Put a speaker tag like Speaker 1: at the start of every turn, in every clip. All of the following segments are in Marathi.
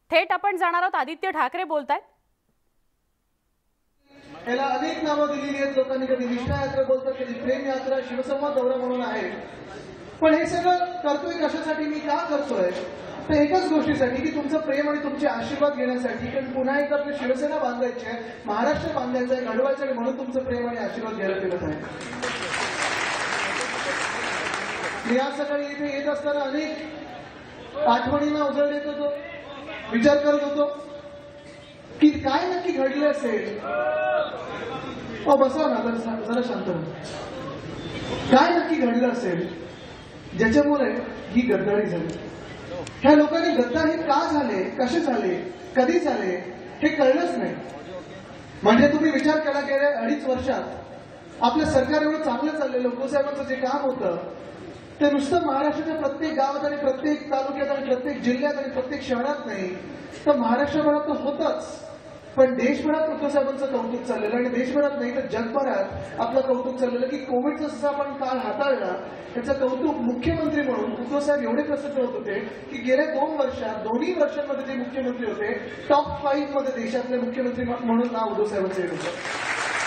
Speaker 1: थेट आपण जाणार आहोत. आदित्य ठाकरे बोलतायत.
Speaker 2: याला अनेक नावं दिलेली आहेत लोकांनी. कधी निष्ठा यात्रा बोलतात, कधी प्रेम यात्रा, शिवसंवाद दौरा म्हणून आहे. पण हे सगळं करतोय कशासाठी, मी का करतोय, तर एकाच गोष्टीसाठी की तुमचं प्रेम आणि तुमचे आशीर्वाद घेण्यासाठी. कारण पुन्हा एकदा आपली शिवसेना बांधायची आहे, महाराष्ट्र बांधायचं आहे, घडवायचं आहे, म्हणून तुमचं प्रेम आणि आशीर्वाद घ्यायला फिरत आहे. मी आज सकाळी इथे येत असताना अनेक आठवणींना उजळ देत होतो, विचार करत होतो की काय नक्की घडलं असेल. बसा ना जरा शांत. काय नक्की घडलं असेल ज्याच्यामुळे ही गद्दारी झाली. ह्या लोकांनी गद्दारी का झाले, कसे झाले, कधी झाले हे कळलंच नाही. म्हणजे तुम्ही विचार केला गेल्या 2.5 वर्षात आपलं सरकार एवढं चांगलं चाललेलं, लोकसाहेबांचं जे काम होतं ते नुसतं महाराष्ट्राच्या प्रत्येक गावात आणि प्रत्येक तालुक्यात आणि प्रत्येक जिल्ह्यात आणि प्रत्येक शहरात नाही तर महाराष्ट्रभरात तर होतच, पण देशभरात उद्धवसाहेबांचं कौतुक चाललेलं. आणि देशभरात नाही तर जगभरात आपलं कौतुक चाललेलं की कोविडचा जसा आपण काळ हाताळला त्याचं कौतुक मुख्यमंत्री म्हणून उद्धवसाहेब एवढे प्रसिद्ध होत होते की गेल्या 2 वर्षात, दोन्ही वर्षांमध्ये जे मुख्यमंत्री होते टॉप 5 मध्ये देशातले मुख्यमंत्री म्हणून नाव उद्धवसाहेबांचं येत होतं.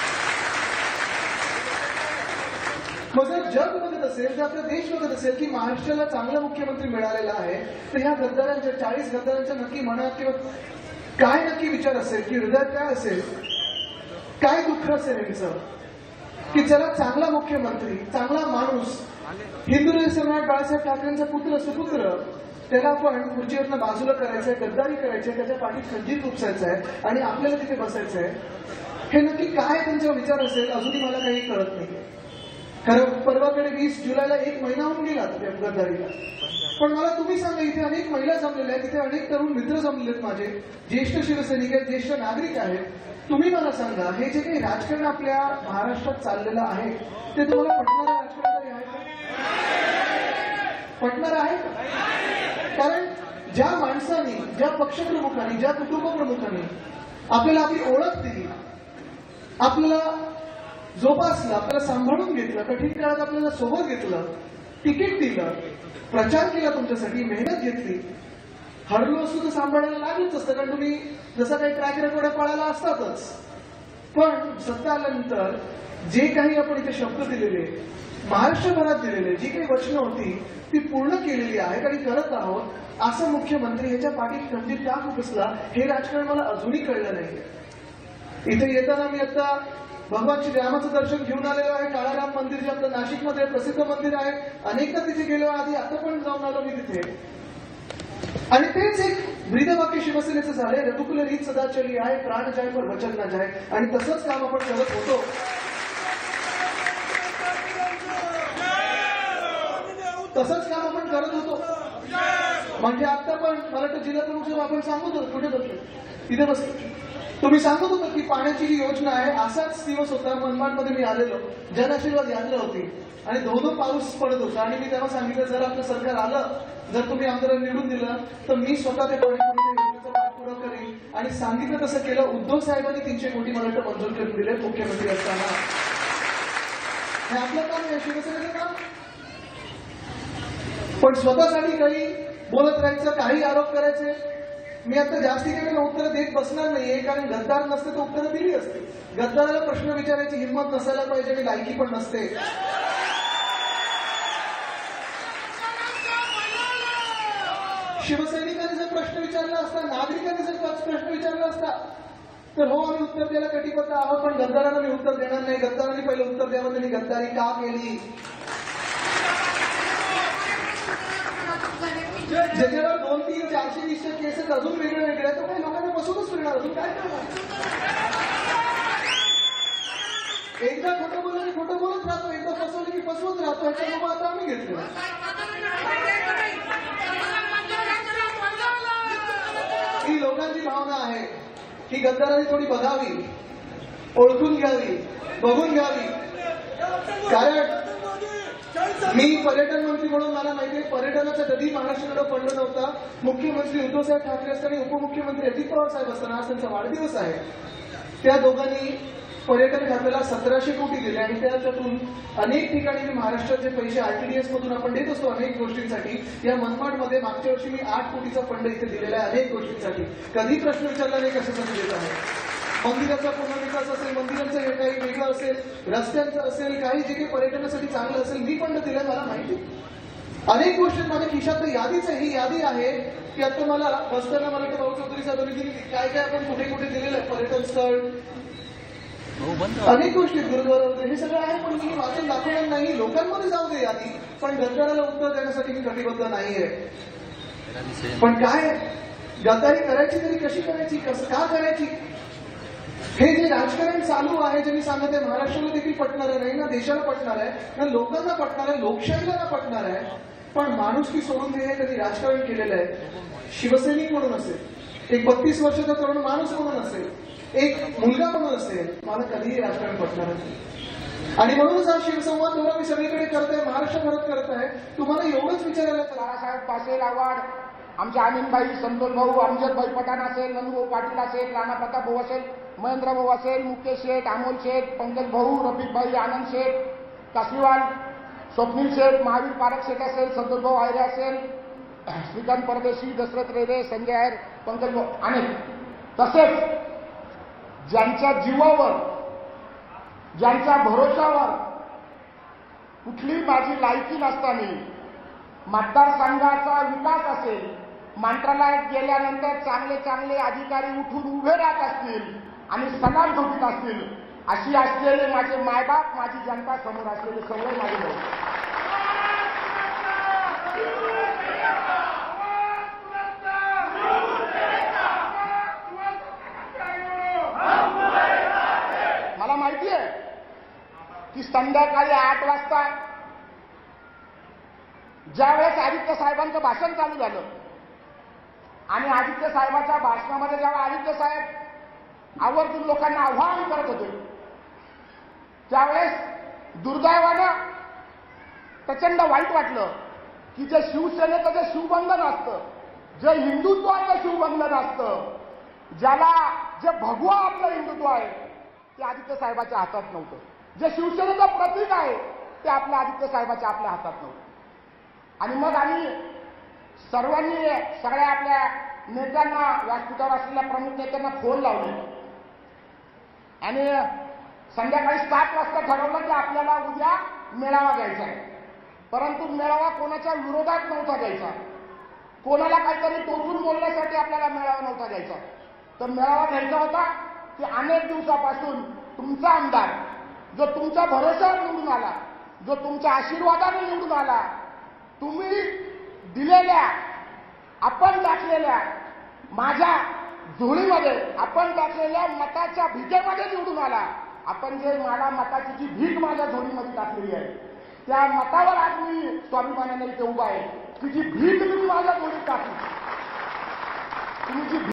Speaker 2: मग जर जग बघत असेल, जर आपला देश बघत असेल की महाराष्ट्राला चांगला मुख्यमंत्री मिळालेला आहे, तर ह्या गद्दारांच्या 40 गद्दारांच्या नक्की मनात किंवा काय नक्की विचार असेल, की हृदयात काय असेल, काय दुःख असेल यांचं की चला चांगला मुख्यमंत्री, चांगला माणूस, हिंदू सम्राट बाळासाहेब ठाकरेंचा पुत्र सुपुत्र, त्याला आपण खुर्चीवरनं बाजूला करायचंय, गद्दारी करायचंय, त्याच्या पाठीत खंजीर उपसायचं आहे आणि आपल्याला तिथे बसायचं आहे. हे नक्की काय त्यांचा विचार असेल अजूनही मला काही कळत नाही. कारण परवाकडे 20 जुलैला 1 महिना होऊन गेला गद्दारीला. पण मला तुम्ही सांगा, इथे अनेक महिला जमलेल्या आहेत, इथे अनेक तरुण मित्र जमलेले आहेत, माझे ज्येष्ठ शिवसैनिक आहेत, ज्येष्ठ नागरिक आहेत. तुम्ही मला सांगा, हे जे काही राजकारण आपल्या महाराष्ट्रात चाललेलं आहे ते तुम्हाला पटणारं राजकारण तरी आहे का? पटणारं आहे का? कारण ज्या माणसांनी, ज्या पक्षप्रमुखांनी, ज्या कुटुंब प्रमुखांनी आपल्याला आपली ओळख दिली, आपल्याला जोपासलं, आपल्याला सांभाळून घेतलं, कठीण काळात आपल्याला सोबत घेतलं, तिकीट दिलं, प्रचार केला, तुमच्यासाठी मेहनत घेतली, हरलो असतो तर सांभाळायला लागलंच असतं, कारण तुम्ही जसं काही ट्रॅक रेकॉर्ड पाळायला असतातच. पण सत्ता आल्यानंतर जे काही आपण इथे शब्द दिलेले, महाराष्ट्रभरात दिलेले, जी काही वचनं होती ती पूर्ण केलेली आहेत आणि करत आहोत. असं मुख्यमंत्री ह्याच्या पाठीत खंजीर का खुपसला हे राजकारण मला अजूनही कळलं नाही. इथे येताना मी आता भगवान श्रीरामाचं दर्शन घेऊन आलेलो आहे. काळाराम मंदिर जे आपलं नाशिकमध्ये प्रसिद्ध मंदिर आहे, अनेकदा तिथे गेलो आधी, आता पण जाऊन आलो मी तिथे. आणि तेच एक ब्रीदवाक्य शिवसेनेचं झालंय, रघुकुल रीत सदा चली आहे, प्राण जाय पर वचन न जाय. आणि तसंच काम आपण करत होतो. तसंच काम आपण करत होतो. म्हणजे आता पण मला वाटतं जिल्हा प्रमुख साहेब आपण सांगत होतो, कुठे बसलो, तिथे बसलो, तुम्ही सांगत होता की पाण्याची जी योजना आहे. असाच दिवस होता, मनमाडमध्ये मी आलेलो, जनआशीर्वाद यात्रा होती आणि धो पाऊस पडत होता. आणि मी तेव्हा सांगितलं, जर आपलं सरकार आलं, जर तुम्ही आमदार निवडून दिलं तर मी स्वतः ते योजनेचा पाठपुरावा करेन. आणि सांगितलं तसं केलं. उद्धव साहेबांनी 300 कोटी मला वाटतं मंजूर करून दिले मुख्यमंत्री असताना. हे आपलं काम आहे, शिवसेनेचं काम. पण स्वतःसाठी काही बोलत राहायचं, काही आरोप करायचे. मी आता जास्ती काही उत्तरं देत बसणार नाहीये, कारण गद्दार नसते तर उत्तरं दिली असते. गद्दाराला प्रश्न विचारायची हिंमत नसायला पाहिजे आणि लायकी पण नसते. शिवसैनिकांनी जर प्रश्न विचारला असता, नागरिकांनी जर प्रश्न विचारला असता तर हो आम्ही उत्तर द्यायला कटिबद्ध आहोत, पण गद्दारांना मी उत्तर देणार नाही. गद्दारांनी पहिलं उत्तर द्यावं, त्यांनी गद्दारी का केली. ज्याच्यावर 2, 3, 420 केसेस अजून वेगळ्या वेगळ्या, तर काही लोकांना बसूनच फिरणार, अजून काय करणार. एकदा खोटं बोललं की खोटं बोलत राहतो, एकदा फसवलं की फसवत राहतो. ह्याच्या बाबा आता आम्ही घेतलो. ही लोकांची भावना आहे की गद्दारांनी थोडी बघावी, ओळखून घ्यावी, बघून घ्यावी. कारण मी पर्यटन मंत्री म्हणून मला माहितीये, पर्यटनाचा कधी महाराष्ट्राकडे पडलं नव्हता. मुख्यमंत्री उद्धवसाहेब ठाकरे असताना, उपमुख्यमंत्री अजित पवार साहेब असताना, आज त्यांचा वाढदिवस आहे. त्या दोघांनी पर्यटन खात्याला 1700 कोटी दिले आणि त्याच्यातून अनेक ठिकाणी मी महाराष्ट्राचे पैसे आरटीडीएस मधून आपण देत असतो अनेक गोष्टींसाठी. या मनमाडमध्ये मागच्या वर्षी मी 8 कोटीचा फंड इथे दिलेला आहे अनेक गोष्टींसाठी. कधी प्रश्न विचारला नाही कशासाठी देत आहे. मंदिराचा पुनर्विकास असेल, मंदिरांचं हे काही वेगळं असेल, रस्त्यांचं असेल, काही जे काही पर्यटनासाठी चांगलं असेल मी फंड दिलं मला माहिती. अनेक गोष्टी माझ्या खिशात यादीच आहे. ही यादी आहे की आता मला बसताना मला ते भाऊ चौधरी साहेबांनी दिली काय काय आपण कुठे कुठे दिलेलं आहे पर्यटन स्थळ अनेक गोष्टी गुरुद्वारा वगैरे हे सगळं आहे. पण मी वाचून दाखवणार नाही. लोकांमध्ये जाऊ दे यादी, पण गद्दाराला उत्तर देण्यासाठी मी कटिबद्ध नाहीये. पण काय गद्दारी करायची तरी कशी करायची, कसं का करायची, हे जे राजकारण चालू आहे जे मी सांगत आहे महाराष्ट्राला देखील पटणार नाही ना, देशाला पटणार आहे ना, लोकांना पटणार आहे, लोकशाहीला ना पटणार आहे. पण माणुसकी सोडून हे कधी राजकारण केलेलं आहे. शिवसैनिक म्हणून असेल, एक 32 वर्षाचा तरुण माणूस म्हणून असेल, एक मुलगा म्हणून असेल, मला कधीही राजकारण पटणार नाही. आणि म्हणूनच हा शिवसंवाद दौरा मी सगळीकडे करत आहे, महाराष्ट्रभरात करत आहे. तुम्हाला एवढंच विचारायला
Speaker 3: बाळासाहेब पाटील आव्हाड, आमचे अमीनभाई, संतोष भाऊ, अमजदभाई पठाण असेल, नंदूभाऊ पाटील असेल, राणा प्रताप भाऊ असेल, महेंद्र भाऊ असेल, मुकेश शेठ, अमोल शेठ, पंकज भाऊ, रफिकभाई, आनंद शेठ, कासलीवाल, स्वप्नील शेठ, महावीर पारख शेठ असेल, संतोष भाऊ आयरे असेल, श्रीकांत परदेशी, दशरथ रेडे, संजय आयर, पंकज भाऊ अनेक. तसेच ज्यांच्या जीवावर, ज्यांच्या भरोशावर कुठली माझी लायकी नसताना मतदारसंघाचा विकास असेल, मंत्रालयात गेल्यानंतर चांगले चांगले अधिकारी उठून उभे राहत असतील आणि सलाम ठोकीत असतील, अशी असलेले माझे मायबाप, माझी जनता समोर असलेले सगळे माझे भाऊ. मला माहिती आहे की संध्याकाळी 8 वाजता ज्यावेळेस आदित्य साहेबांचं भाषण चालू झालं आणि आदित्य साहेबांच्या भाषणामध्ये जेव्हा आदित्य साहेब आवर्जून लोकांना आव्हान करत होते, त्यावेळेस दुर्दैवानं प्रचंड वाईट वाटलं की जे शिवसेनेचं जे शिवबंधन असतं, जे हिंदुत्वाचं शिवबंधन असतं, ज्याला जे भगवा आपलं हिंदुत्व आहे ते आदित्य साहेबाच्या हातात नव्हतं. जे शिवसेनेचं प्रतीक आहे ते आपल्या आदित्य साहेबाच्या आपल्या हातात नव्हतं. आणि मग आम्ही सर्वांनी सगळ्या आपल्या नेत्यांना, व्यासपीठावर असलेल्या प्रमुख नेत्यांना फोन लावले आणि संध्याकाळी 7 वाजता ठरवलं की आपल्याला उद्या मेळावा घ्यायचा आहे. परंतु मेळावा कोणाच्या विरोधात नव्हता घ्यायचा, कोणाला काहीतरी टोचून बोलण्यासाठी आपल्याला मेळावा नव्हता घ्यायचा. तर मेळावा घ्यायचा होता की अनेक दिवसापासून तुमचा आमदार जो तुमच्या भरोश्यावर निवडून आला, जो तुमच्या आशीर्वादाने निवडून आला, तुम्ही दिलेल्या, आपण टाकलेल्या, माझ्या झोळीमध्ये आपण टाकलेल्या मताच्या भीकेमध्ये निवडून आला. आपण जे मला मताची जी भीक माझ्या झोळीमध्ये टाकलेली आहे त्या मतावर आज मी स्वाभिमानाने इथे उभा आहे की जी भीक तुम्ही माझ्या झोळीत टाकली, तुम्ही जी